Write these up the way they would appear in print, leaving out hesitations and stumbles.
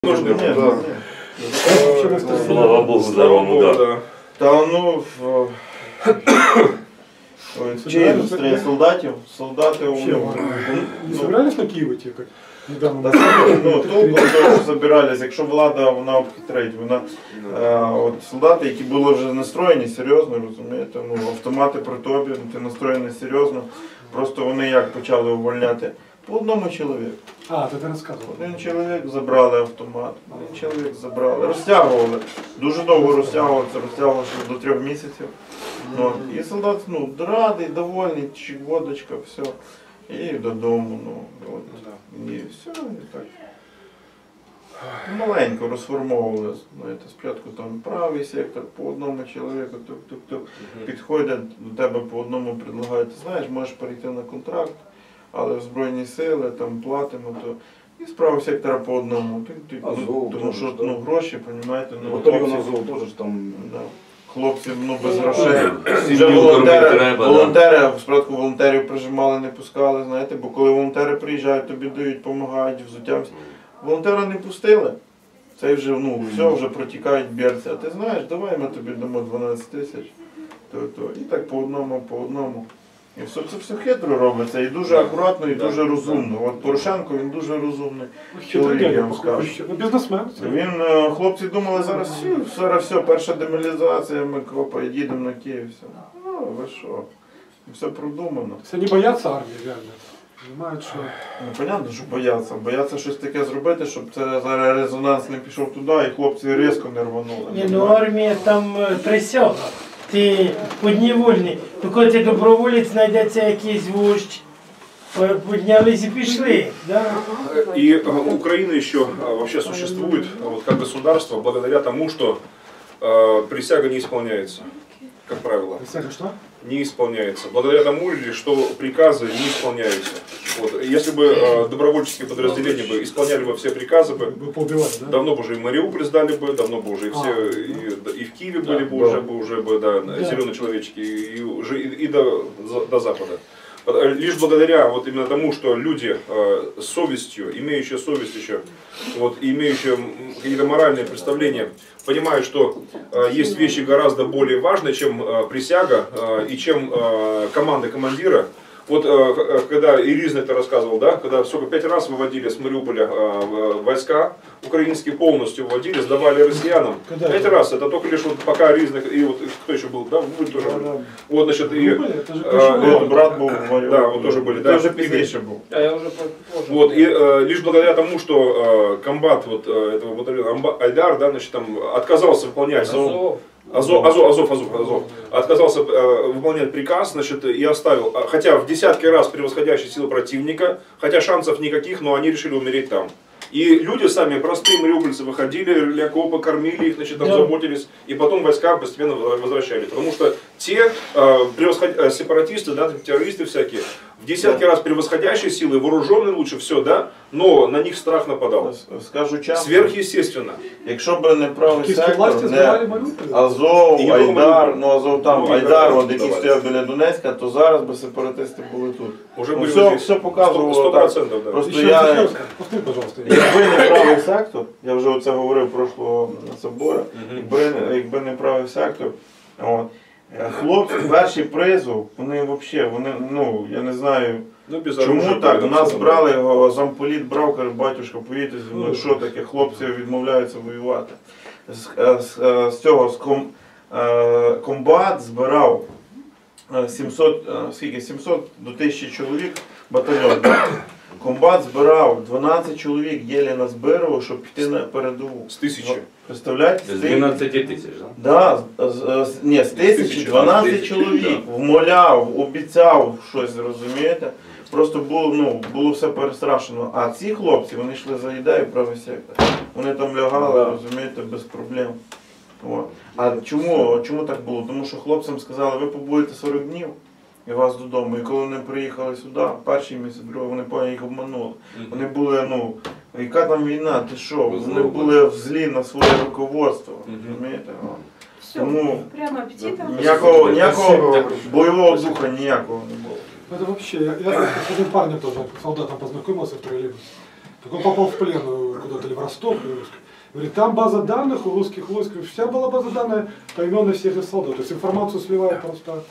Нужно, да. Слава Богу, здоровому, да. Та ну в стрій солдатів, солдати Не собирались на Киев идти, как недавно? толком теж забирались, якщо влада вона обхитрить, вона от солдати, які були вже настроєні серйозно, розумієте, автомати при тобі, ти настроєний серйозно, просто вони як почали увольняти. По одному чоловіку. А, ты рассказывал. Один чоловік забрали автомат, один чоловік забрали, розтягували, дуже довго розтягувалося до 3 місяців. І солдат радий, довольний, водочка, все. І додому, і все, і так. Маленько розформовували, знаєте, спочатку там правий сектор, по одному чоловіку, тук-тук-тук, підходять до тебе по одному, предлагають, ти знаєш, можеш перейти на контракт, але в Збройні сили, там платимо, то і з правого сектора по одному. Тому що гроші, розумієте, хлопці без грошей. Вже волонтери, спочатку волонтерів прижимали, не пускали, знаєте, бо коли волонтери приїжджають, тобі дають, допомагають, взуття. Волонтера не пустили, цей вже, все, вже протікають берці. А ти знаєш, давай ми тобі дамо 12 тисяч. І так по одному. І це все хитро робиться, і дуже акуратно, і дуже розумно. От Порошенко, він дуже розумний чоловік, я вам скажу. Бізнесмен. Хлопці думали, зараз все, перша демобілізація, ми їдемо на Київ, все. Ви що, все продумано. Все не бояться армії, реально. Понимають, що... Понятно, що бояться. Бояться щось таке зробити, щоб це зараз резонанс не пішов туди, і хлопці різко не рванули. Армія там присяга. Ти підневольний. Коли ти доброволець, знайдеться якийсь вождь, поднялись и пішли. Да? И Украина еще вообще существует как государство благодаря тому, что присяга не исполняется, как правило. Присяга что? Не исполняется. Благодаря тому, что приказы не исполняются. Если бы добровольческие подразделения бы исполняли бы все приказы, давно бы уже и Мариуполь сдали бы, давно бы уже и в Киеве были бы уже зеленые человечки, и до Запада. Лишь благодаря именно тому, что люди с совестью, имеющие совесть еще, имеющие какие-то моральные представления, понимают, что есть вещи гораздо более важные, чем присяга и чем команда командира. Когда Иризна это рассказывал, да, когда 5 раз выводили с Мариуполя войска украинские, полностью выводили, сдавали россиянам. 5 раз, это только лишь пока Иризна, и кто еще был, да, вы тоже были. Значит, и брат был в Мариуполе. Да, вот тоже были, да. Тоже пиздейший был. А я уже позже. И лишь благодаря тому, что комбат этого батальона Айдар, да, значит, там отказался выполнять Азов отказался выполнять приказ, значит, и оставил, хотя в десятки раз превосходящие силы противника, хотя шансов никаких, но они решили умереть там. И люди сами, простые мариупольцы, выходили, рыли окопы, кормили их, значит, там заботились, и потом войска постепенно возвращали. Потому что те сепаратисты, да, террористы всякие, в десятки раз превосходящие силы, вооруженные лучше, все, да, но на них страх нападал. Скажу чесно, сверхъестественно. Якщо б не правий сектор, не Азов, Айдар, Азов там, Айдар, який стояв біля Донецька, то зараз би сепаратисти були тут. Уже все показувало 100%, да. Просто якби не правий сектор, я вже оце говорив прошлого собору, якби не правий сектор, хлопці, перший призов, вони взагалі, я не знаю, чому так, нас брали, замполіт брав, каже, батюшка, поїдьте зі мною, що таке, хлопці відмовляються воювати. З цього комбат збирав 700 до 1000 чоловік батальйон. Комбат збирав 12 чоловік, єлі назбирав, щоб піти на передову. З 1000. Представляєте? З 12 тисяч, так? Так, ні, з 1000, 12 чоловік. Вмоляв, обіцяв щось, розумієте? Просто було все перестрашено. А ці хлопці, вони йшли за ідею правий сектор. Вони там лягали, розумієте, без проблем. А чому так було? Тому що хлопцям сказали, ви побудете 40 днів і вас додому. І коли вони приїхали сюди, перший місяць, другий, вони поняли, їх обманули. Вони були, яка там війна, ти що? Вони були в злі на своє руководство, розумієте? Тому ніякого бойового духа ніякого не було. Это вообще, я с одним парнем тоже, солдатом познакомился в троллейбусе. Так он попал в плен куда-то или в Ростов, или в Русский. Говорит, там база данных у русских войск, вся была база данных по именам всех из солдат. То есть информацию сливают просто.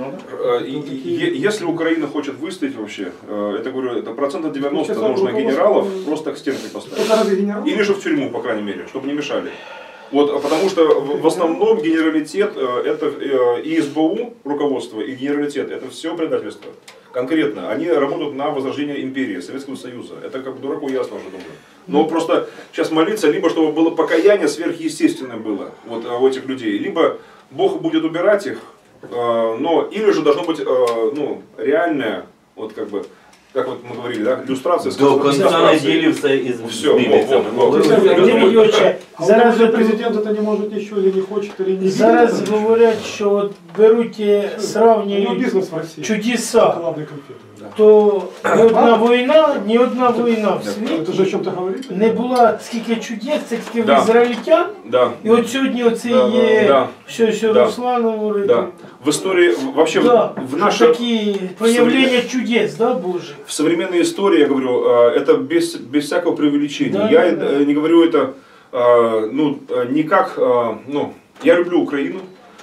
Если Украина хочет выстоять вообще, это говорю, это процентов 90 нужно генералов просто к стенке поставить. Или же в тюрьму, по крайней мере, чтобы не мешали. Вот, потому что в основном генералитет, это и СБУ, руководство, и генералитет, это все предательство. Конкретно, они работают на возрождение империи, Советского Союза. Это как дураку ясно уже, думаю. Но просто сейчас молиться, либо чтобы было покаяние сверхъестественное было вот, у этих людей, либо Бог будет убирать их, но или же должно быть реальное, вот как вот мы говорили, да, иллюстрация. До конца наділився із Зараз президент это не может ничего, или не хочет, или не Зараз говорять, що от беруть і сравнюють бизнес в России. чудеса, то ні одна війна в Это же о світі чем-то говорит? не була скільки чудес, це тільки Да. в ізраїльтян. Да. І от сьогодні оце є, Да. що Да. Руслан говорить. Да. В истории, вообще Да, в нашей... такі проявлення чудес, да, Божих. В современной истории, я говорю, это без всякого преувеличения. Да, Я да. не говорю это, не как, я люблю Украину,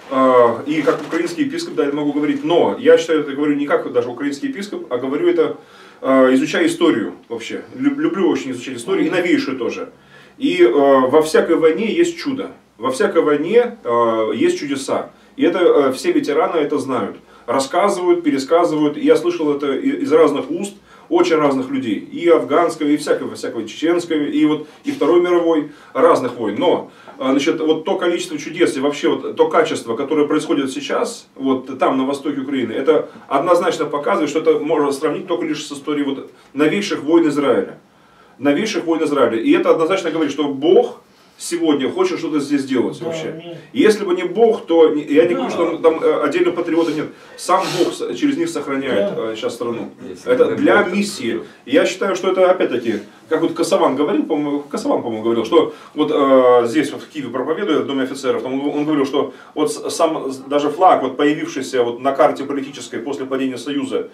и как украинский епископ, да, я могу говорить, но я считаю, это говорю не как даже украинский епископ, а говорю это, изучая историю вообще. Люблю очень изучать историю, и новейшую тоже. И во всякой войне есть чудо, во всякой войне есть чудеса. И это все ветераны это знают. Рассказывают, пересказывают. И я слышал это из разных уст, очень разных людей. И афганского, и всякого чеченского, и Второй мировой, разных войн. Но значит, вот то количество чудес и вообще вот то качество, которое происходит сейчас, вот там, на востоке Украины, это однозначно показывает, что это можно сравнить только лишь с историей вот новейших войн Израиля. Новейших войн Израиля. И это однозначно говорит, что Бог сегодня хочет что-то здесь делать вообще. И если бы не Бог, то я не говорю, что там отдельно патриоты нет. Сам Бог через них сохраняет сейчас страну. Это для миссии. И я считаю, что это опять-таки, как вот Косован говорил, по-моему, говорил, что вот здесь вот в Киеве проповедуя в Доме офицеров, он говорил, что вот сам даже флаг, вот появившийся вот на карте политической после падения Союза,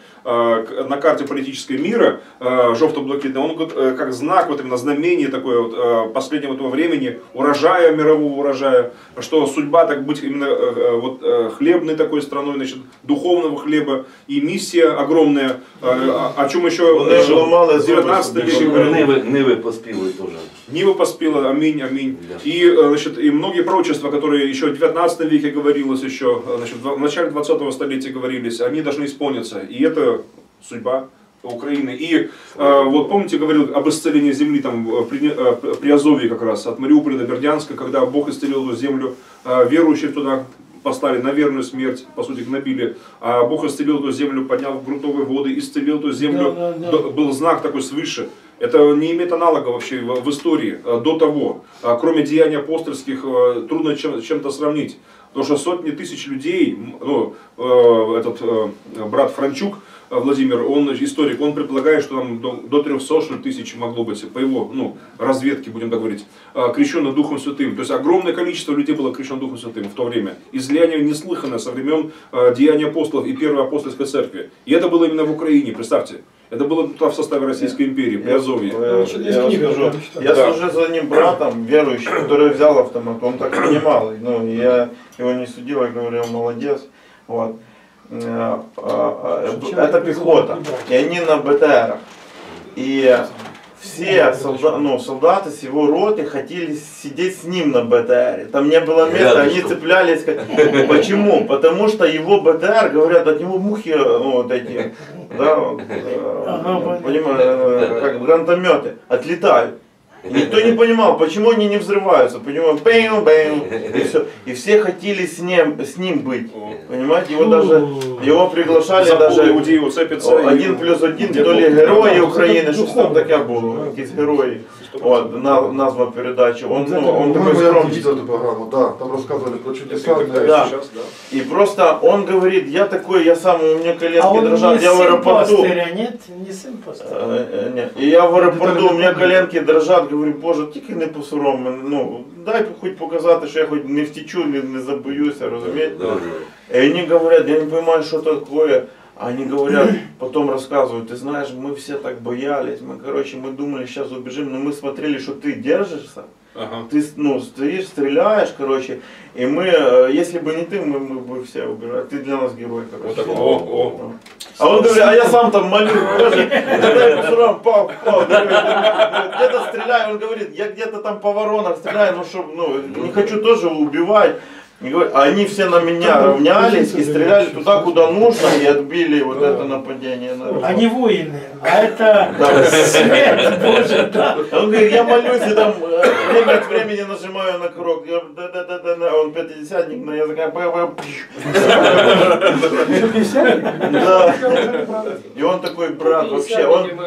на карте политической мира, желто-блакитный, он как знак, вот именно знамение такое вот последнего этого времени, урожая, мирового урожая, что судьба так быть именно вот хлебной такой страной, значит, духовного хлеба, и миссия огромная, о чем еще в 19 веке. Ниви поспіли теж. Нива поспела, аминь, аминь. И, значит, и многие пророчества, которые еще в 19 веке говорилось, еще, значит, в начале 20-го столетия говорились, они должны исполниться. И это судьба Украины. И вот помните, говорил об исцелении земли там при Азове как раз, от Мариуполя до Бердянска, когда Бог исцелил эту землю, верующих туда послали на верную смерть, по сути гнобили, а Бог исцелил эту землю, поднял грунтовые воды, исцелил эту землю, был знак такой свыше. Это не имеет аналога вообще в истории до того. Кроме деяний апостольских трудно чем-то сравнить. Потому что сотни тысяч людей, этот брат Франчук, Владимир, он историк, он предполагает, что там до 300 тысяч могло быть, по его разведке, будем так говорить, крещено Духом Святым. То есть огромное количество людей было крещено Духом Святым в то время. Излияние неслыханное со времен деяний апостолов и Первой апостольской церкви. И это было именно в Украине, представьте. Это было в составе Российской империи, при Азове. Я служил за одним братом, верующим, который взял автомат, он так понимал. Я его не судил, я говорил, молодец. Вот. Это пехота, и они на БТРах. И все солдаты с его роты хотели сидеть с ним на БТРе. Там не было места, они цеплялись. Почему? Потому что его БТР, говорят, от него мухи вот эти, да, понимаешь, как гранатометы, отлетают. И никто не понимал, почему они не взрываются, понимаете, и все. И все хотели с ним быть, понимаете, его даже, его приглашали даже 1+1, то ли герої України, щось там таке було, якісь герої, от, назва передачі, он такой скромный. Эту программу, да, там рассказывали про чудеса. Да. И просто он говорит, я такой, я сам, у меня коленки дрожат, я в аэропорту. Нет, не сын пастыря. Нет. И я в аэропорту, у меня коленки дрожат, говорю, Боже, тільки не посором мене, дай хоч показати, що я хоч не втечу, не забоюся, розумієте? И они говорят, я не понимаю, что такое. Они говорят, потом рассказывают, ты знаешь, мы все так боялись, мы думали, сейчас убежим, но мы смотрели, что ты держишься, ты стоишь, стреляешь, и мы, если бы не ты, мы бы все убежали, ты для нас герой, А он говорит, а я сам там молю, когда я мусорам пал, где-то стреляю, он говорит, я где-то там по воронах стреляю, не хочу тоже убивать. А они все на меня равнялись и стреляли туда, куда нужно, и отбили вот это нападение. Они воины, а это свет Божий, да. Он говорит, я молюсь и там время от времени нажимаю на курок. А он пятидесятник, но я такая... Да. И он такой брат вообще.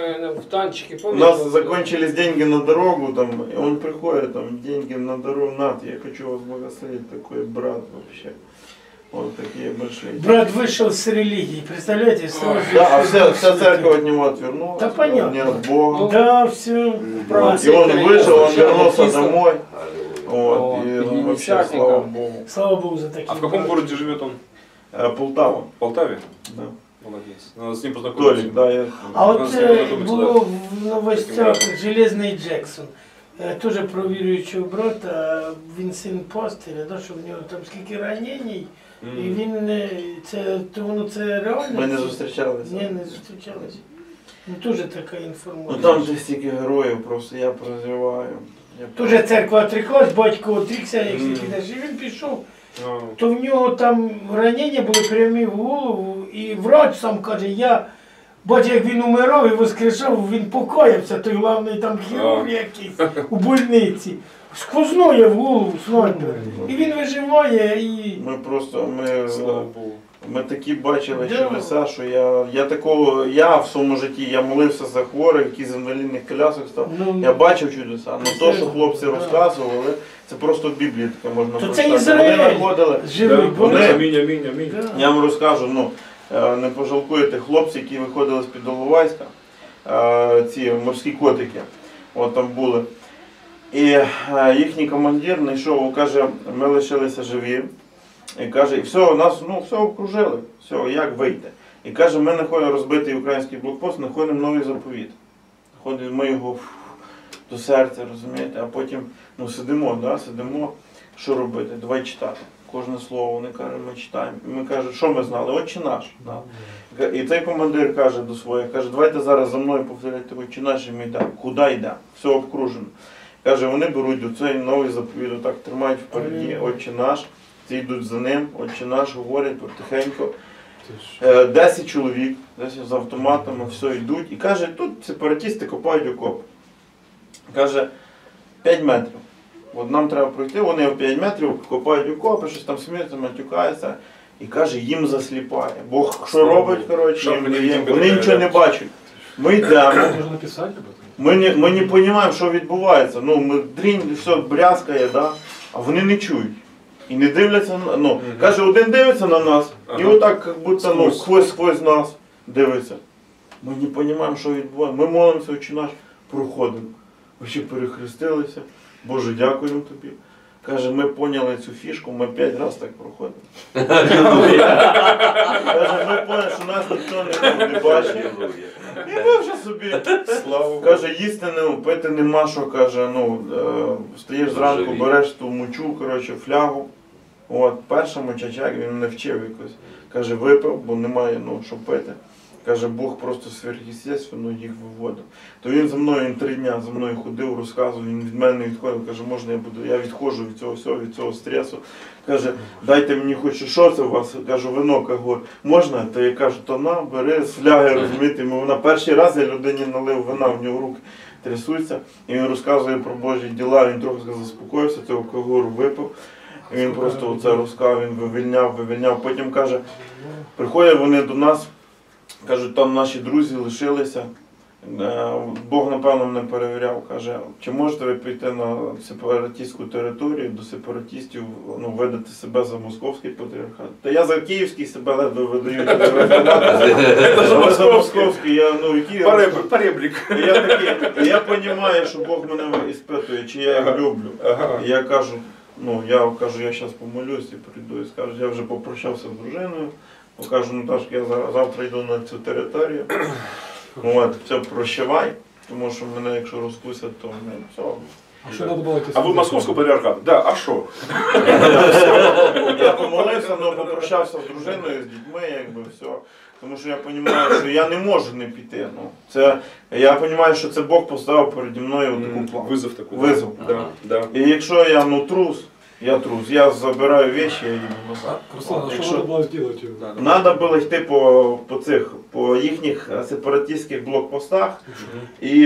У нас закончились деньги на дорогу, там, и он приходит, там, деньги на дорогу, Над, я хочу вас благословить, такой брат вообще. Вот такие большие. Брат вышел с религии, представляете? Да, а вся церковь от него отвернулась. Да понятно. Не от Бога. Да, все. И он вышел, он вернулся домой. Вот, и вообще, слава Богу. Слава Богу за такие. А в каком городе живет он? Полтава. В Полтаве? Да. Молодец. Надо с ним познакомиться. Толик, да, я... А от було в новостях Железний Джексон. Теж про віруючого брата, він син пастиря, да, що в нього там скільки ранень, і він, це реально? Ми не зустрічалися. Ні, не зустрічалися. Ну теж така Ну інформація. там же стільки героїв, просто я прозріваю. Теж церква отріклась, батько отрікся, як підеш, і він пішов. То в нього там ранення були прямі в голову, і врач сам каже, я бачив, як він умирав і воскрешав, він покаявся, той главний там хірург якийсь у больниці. Сквозное в голову снайпер. І він виживає і... Ми просто, Слава Богу. ми такі бачили чудеса, що я в своєму житті, я молився за хворих, які з інвалідних колясок став. Я бачив чудеса, але то, що хлопці розказували, це просто в Біблії таке можна прочитати. То це Ізраїль. Вони знаходили, Амінь. я вам розкажу, не пожалкуєте, хлопці, які виходили з-під Іловайська, ці морські котики, от там були. І їхній командир знайшов, каже, ми лишилися живі. І каже, і все, нас все окружили, все, як вийти. І каже, ми знаходимо розбитий український блокпост, знаходимо новий заповіт. Ми його до серця, розумієте, а потім сидимо, що робити, давай читати. Кожне слово, вони кажуть, ми читаємо. І ми кажемо, що ми знали? Отче наш. Да. І цей командир каже до своїх, каже, давайте зараз за мною повторяйте Отче наш, і ми йдемо. Куди йдемо? Все обкружено. Каже, вони беруть оцей новий заповідь, отак тримають впереді, Отче наш, ці йдуть за ним, Отче наш, говорять потихеньку. 10 чоловік, 10 з автоматами, все йдуть. І каже, тут сепаратисти копають окоп. Каже, 5 метрів. От нам треба пройти, вони в 5 метрів копають окопи, щось там сміються, матюкаються. І каже, їм засліпає. Бог що робить, коротше, вони нічого не бачать. Ми йдемо. Ми не розуміємо, що відбувається. Дрінь, все брязкає, да? А вони не чують. І не дивляться, каже, один дивиться на нас, і отак, як будто, сквозь нас дивиться. Ми не розуміємо, що відбувається. Ми молимося, Отче наш, проходимо. Ми ще перехрестилися. Боже, дякуємо тобі. Каже, ми поняли цю фішку, ми 5 разів так проходимо. Каже, ми поняли, що нас ніхто не бачить. І ми вже собі, каже, їсти пити нема що, каже, стоїш зранку, береш ту мочу, коротше, флягу. От, перша мочачак, він не вчив якось. Каже, випив, бо немає, що пити. Каже, Бог просто сверхъестественно їх виводив. То він за мною, він 3 дня за мною ходив, розказував, він від мене відходив, каже, можна я відходжу від цього всього, від цього стресу. Каже, дайте мені хоч, що це у вас? Кажу, вино, кажу, можна? То я кажу, то на, бери, з фляги, розумієте. Вона перший раз я людині налив вина, в нього руки трясуться. І він розказує про Божі діла, він трохи заспокоївся, цього кагору випив. І він просто оце розказав, він вивільняв. Потім каже, приходять вони до нас, кажуть, там наші друзі лишилися. Бог, напевно, мене перевіряв, каже, чи можете ви піти на сепаратистську територію, до сепаратистів, видати себе за московський патріархат. Та я за київський себе ледве видаю. Це за московський, який... Поребрик. І я розумію, що Бог мене іспитує, чи я його люблю. І я кажу, я зараз помолюсь і прийду і скажу, я вже попрощався з дружиною. Кажу, Наташка, я завтра йду на цю територію. От, все, прощавай, тому що мене, якщо розкусять, то все. А что надо было идти? А вы московского патриархата? Да, а что? Я помолився, але попрощався з дружиною, з дітьми, якби все. Тому що я розумію, що я не можу не піти. Ну, це, я розумію, що це Бог поставив переді мною таку плану. Вызов такой. Вызов. Да, да. І якщо я трус, я забираю речі, я їду назад. Руслан, а Якщо- что надо было сделать? Надо було йти по їхніх сепаратистських блокпостах і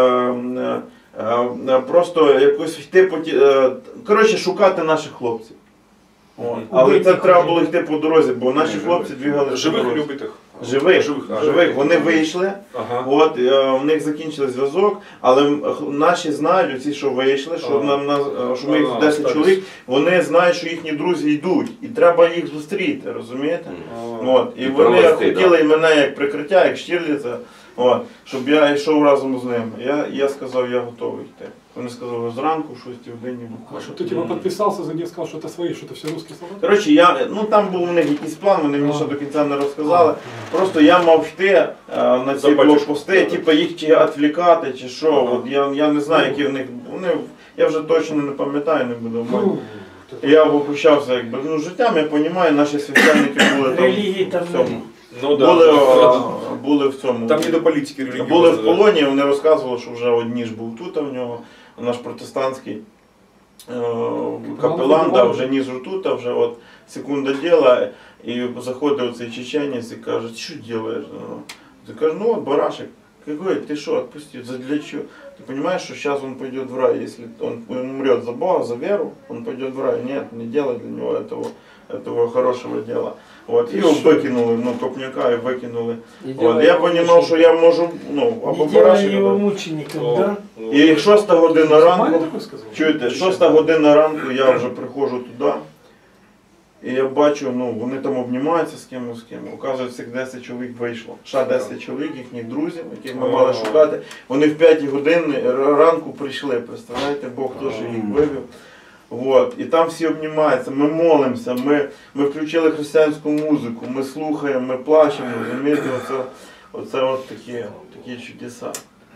просто якось йти коротше, шукати наших хлопців. От. Але це треба було йти по дорозі, бо наші хлопці двигали по Живых дорозі. или убитых? Живих. Живих. Вони вийшли, Ага. от, в них закінчили зв'язок, але наші знають, ці, що вийшли, що, що ми їх 10 остались. чоловік, вони знають, що їхні друзі йдуть. І треба їх зустріти, розумієте? От. І вони провести, хотіли і мене як прикриття, як Штірліца, от, щоб я йшов разом з ними. Я сказав, я готовий йти. Вони сказали, зранку, в 6 годині. А что ты типа подписался за них, сказал, что это свои, что это все русские солдаты? Коротше, там був у них якийсь план, вони мені ще до кінця не розказали. Просто я мав йти на ці Забачиш. блокпости, типу їх чи відвлікати, чи що. От я не знаю, які в них. Я вже точно не пам'ятаю, не буду мати. Я попрощався якби життям, я розумію, наші священники були там. Релігії там в цьому. немає. Ну да. Були в цьому. Там не до политики религиозной. Були в полоні, вони розказували, що вже одні ж був тут, а в нього наш протестантський капелан, да, вже ніж тут, а вже от секунда діла, і заходить цей чеченець і каже, ти що робиш? Ти каже, ну от барашек. Какой, ты что, отпусти, для чего? Ты понимаешь, что сейчас он пойдет в рай, если он умрет за Бога, за веру, он пойдет в рай. Нет, не делай для него этого хорошего дела. Вот, и его выкинули, копняка и выкинули. Вот, я понимал, что я можу, або Не делай барашек. его мучеником, да? І 6 година Нормально ранку, такой сказал? чуєте, 6 година ранку я вже приходжу туди. І я бачу, вони там обнімаються з кимось. Оказується, цих 10 чоловік вийшло. Ще 10 чоловік, їхніх друзів, яких ми мали шукати. Вони в 5 годин ранку прийшли, представляєте, Бог теж їх вивів. Вот. І там всі обнімаються, ми молимося, ми включили християнську музику, ми слухаємо, ми плачемо, розумієте, оце от такі чудеса.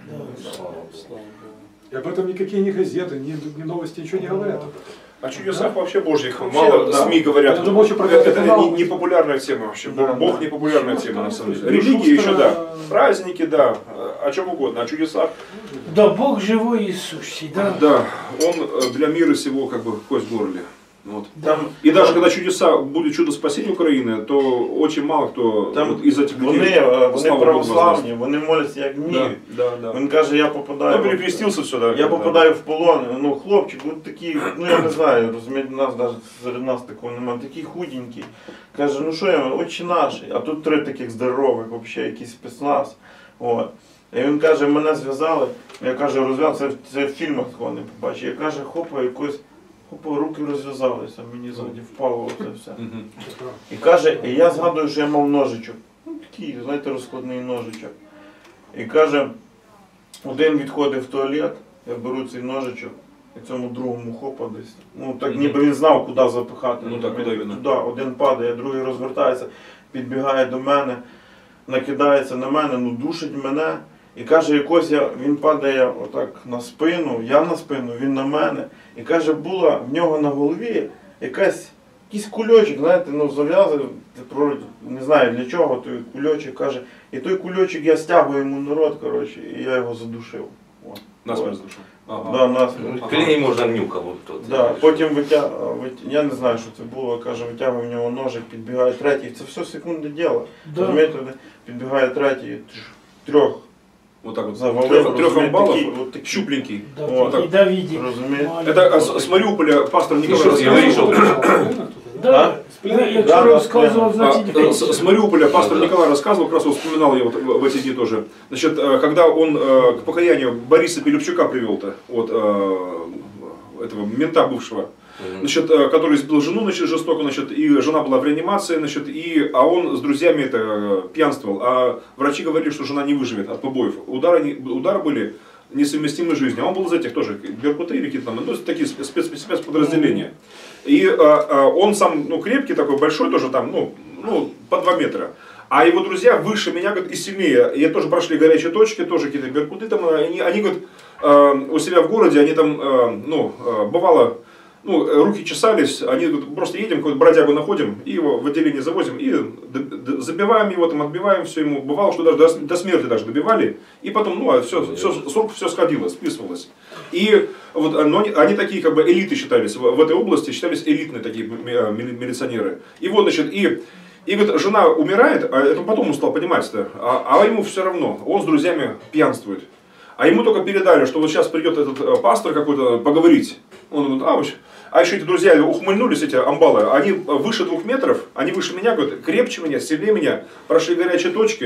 И об этом никакие ни газеты, ни новости, ничего не говорят. О чудесах вообще божьих Вообще, мало да. СМИ говорят. Я думаю, что про Это канал- не популярная тема вообще. Да, Бог да. не популярная тема на самом деле. Ну, Религии еще Шустера- да. Праздники, да. О чем угодно. О чудесах. Да, Бог живой и сущий, да? Да. Он для мира сего как бы кость в горле. Вот. Там, И даже когда чудеса, будет чудо спасения Украины, то очень мало кто там вот из этих людей вони слава Богу православні, вони моляться як воздаст. вміють. Да. Він каже, я попадаю. Ну, перекрестился сюда. Я попадаю в полон, хлопчик, от такий, я не знаю, розумієте, серед нас такого немає, такий худенький. Каже, ну що я, отче наш, а тут 3 таких здорових, взагалі, якийсь спецназ. От. І він каже, мене зв'язали, я кажу, розв'язали, це в фільмах такого не побачив. Я каже, руки розв'язалися, мені ззаді впало оце все. Мгм. І каже, і я згадую, що я мав ножичок. Такий, знаєте, розкладний ножичок. І каже, один відходив в туалет, я беру цей ножичок, і цьому другому хопа десь. Так ніби він знав, куди запихати. Ну так, куди він? Туди, один падає, другий розвертається, підбігає до мене, накидається на мене, душить мене. І каже, він падає отак на спину, я на спину, він на мене. І каже, була в нього на голові якийсь кульочок, знаєте, зав'язаний, не знаю для чого той кульочок, каже. І той кульочок я стягую йому на рот, коротше, і я його задушив. Насмерть задушил. Ага. Да, насмерть. Клей можна нюкав. Да, потім я не знаю, що це було, каже, витягує в нього ножик, підбігає третій. Це все секунди діла. Да. Розумієте, підбігає третій, 3 Вот так вот. завалив, Трех амбалов, такий, от такий. щупленький. Да, Вот и Давидик. Разумеете? Это с Мариуполя пастор Николай Что, рассказывал. вышел? Да, Да, якщо розказував, значить С Мариуполя пастор Николай рассказывал, как раз вот вспоминал я вот в эти дни тоже. Значит, когда он к покаянию Бориса Пилипчука привел-то, вот этого мента бывшего, значит, который избил жену, значит, жестоко, значит, и жена была в реанимации, значит, а он с друзьями пьянствовал, а врачи говорили, что жена не выживет от побоев. Удары были несовместимы с жизнью. А он был из этих тоже, беркуты или какие-то там, такие спецподразделения. И он сам, крепкий такой, большой тоже там, ну, по 2 метра. А его друзья выше меня, говорит, и сильнее. И тоже прошли горячие точки, тоже какие-то беркуты там. Они говорят, у себя в городе, они там, ну, бывало, ну, руки чесались, они просто едем, какой-то бродягу находим, и его в отделение завозим, и забиваем его, там, отбиваем все ему. Бывало, что даже до смерти даже добивали, и потом, ну, с рук все сходило, списывалось. И вот, но они такие, как бы, элиты считались в этой области, считались элитные такие милиционеры. И вот, значит, и говорит, жена умирает, а это потом он стал понимать-то, а ему все равно, он с друзьями пьянствует. А ему только передали, что вот сейчас придет этот пастор какой-то поговорить. Он говорит, а еще эти друзья ухмыльнулись, эти амбалы, они выше 2 метров, они выше меня, говорят, крепче меня, сильнее меня, прошли горячие точки,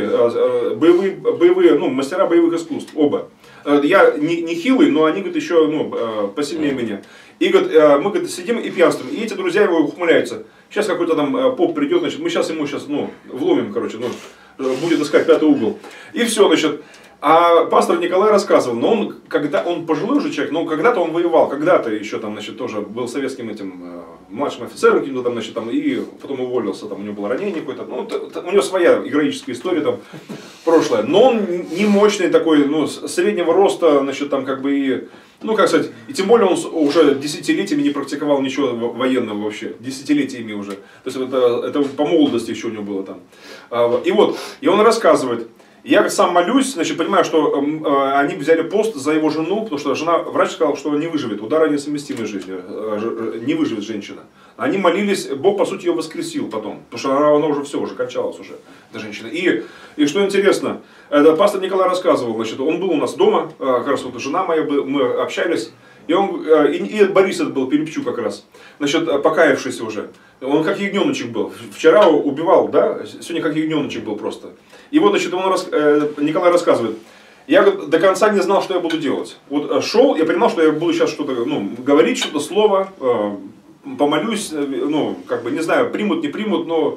боевые, ну, мастера боевых искусств, оба. Я не хилый, но они, говорят, еще, ну, посильнее меня. И, говорит, мы, говорит, сидим и пьянствуем, и эти друзья его ухмыляются. Сейчас какой-то там поп придет, значит, мы сейчас ему ну, вломим, короче, ну, будет искать 5-й угол. И все, значит. А пастор Николай рассказывал, но он пожилой уже человек, но когда-то он воевал, когда-то еще там, значит, тоже был советским этим младшим офицером каким-то там, значит, там, и потом уволился, там у него было ранение какое-то, ну, у него своя героическая история там, прошлое, но он не мощный такой, ну, среднего роста, значит, там, как бы, и, ну, как сказать, и тем более он уже десятилетиями не практиковал ничего военного вообще, десятилетиями уже, то есть это по молодости еще у него было там, и вот, и он рассказывает. Я сам молюсь, значит, понимаю, что они взяли пост за его жену, потому что врач сказал, что не выживет, удары несовместимы с жизнью, не выживет женщина. Они молились, Бог, по сути, ее воскресил потом, потому что она уже все, уже кончалась уже, эта женщина. И что интересно, пастор Николай рассказывал, значит, он был у нас дома, как раз вот жена моя, мы общались, и Борис это был, Перепчук как раз, значит, покаявшийся уже. Он как ягненочек был. Вчера убивал, да? Сегодня как ягненочек был просто. И вот, значит, Николай рассказывает. Я до конца не знал, что я буду делать. Вот шел, я понимал, что я буду сейчас что-то, ну, говорить, что-то слово, помолюсь, ну, как бы, не знаю, примут, не примут, но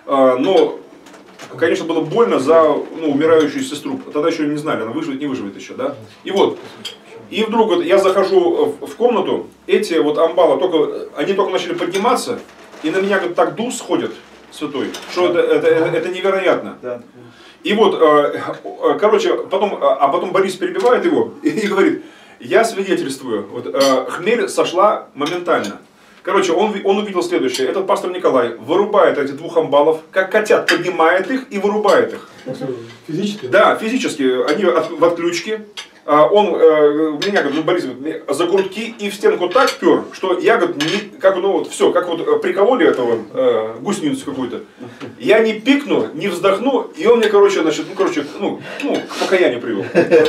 конечно, было больно за, ну, умирающую сестру. Тогда еще не знали, она выживет, не выживет еще, да? И вот. И вдруг вот, я захожу в комнату, эти вот амбалы, они только начали подниматься, и на меня, говорит, так дух сходит святой, что это невероятно. И вот, короче, потом Борис перебивает его и говорит, я свидетельствую, вот, хмель сошла моментально. Короче, он увидел следующее, этот пастор Николай вырубает этих 2 амбалов, как котят, поднимает их и вырубает их. Физически? Да, физически, они в отключке. Он меня, говорит, Борис, за грудки и в стенку так пер, что я, говорит, как, ну, вот, все, как вот прикололи этого гусеницу какую-то. Я не пикну, не вздохну, и он мне, короче, значит, ну, к покаянию привел.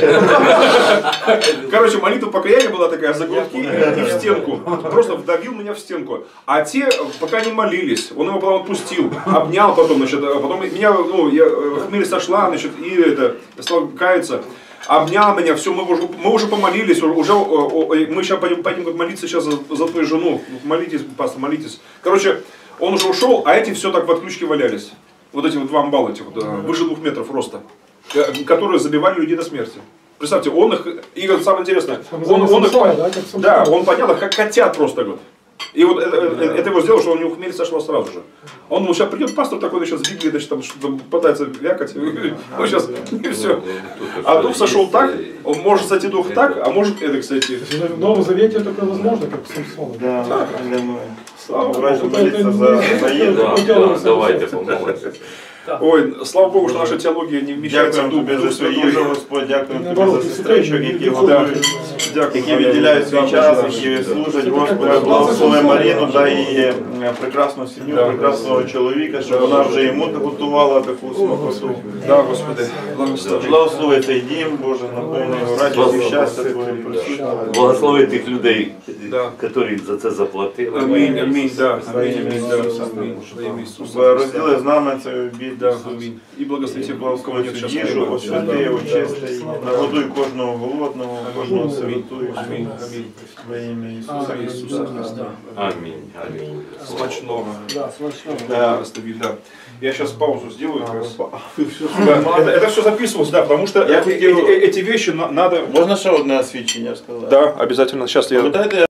Короче, молитва покаяния была такая, за грудки и в стенку. Просто вдавил меня в стенку. А те, пока не молились, он его потом отпустил, обнял потом, значит, потом меня, ну, хмель сошла, значит, и стал каяться. Обнял меня, все, мы уже помолились, мы сейчас пойдем молиться сейчас за твою жену, молитесь, пастор, молитесь. Короче, он уже ушел, а эти все так в отключке валялись. Вот эти вот 2 амбала, этих вот, выше 2 метров роста, которые забивали людей до смерти. Представьте, он их, и самое интересное, он поднял их как котят просто, говорит. И вот это его сделало, что у него хмель сошла сразу же. Он думал, сейчас придет пастор такой, сейчас в Библии, значит, там что-то пытается вякать, ну сейчас, и все. А дух сошел так, он может сойти дух так, а может это, кстати. В Новом Завете такое возможно, как в Самсоне. Да, слава Богу. Да, давайте помолимся. Ой, слава Богу, що наша теологія не вміщається в Дякуємо тобі за їжу, Господь, дякуємо тобі за сестричок, які готують, які виділяють свій час, які служать, Господи, благослови Маріну, дай їй прекрасну сім'ю, прекрасного чоловіка, щоб вона вже йому готувала таку смакоту. Да, Господи, Благослови цей дім, Боже, наповни його радістю, щастя Твоїм присутнім. Благослови тих людей, які за це заплатили. Амінь, амінь, да, амінь, амінь, Розділи з нами цей обід. Да, амінь. І благословите Благослови цю їжу, освяти, очисти, нагодуй кожного голодного, кожного сироту. Амінь, амінь. Во ім'я Ісуса Христа. Амінь, амінь. Смачного. Да, смачного. Да, да. Я сейчас паузу сделаю. Это все записывалось, да, потому что эти вещи надо... Можна ще одне освідчення сказати? Да, обязательно. Сейчас я...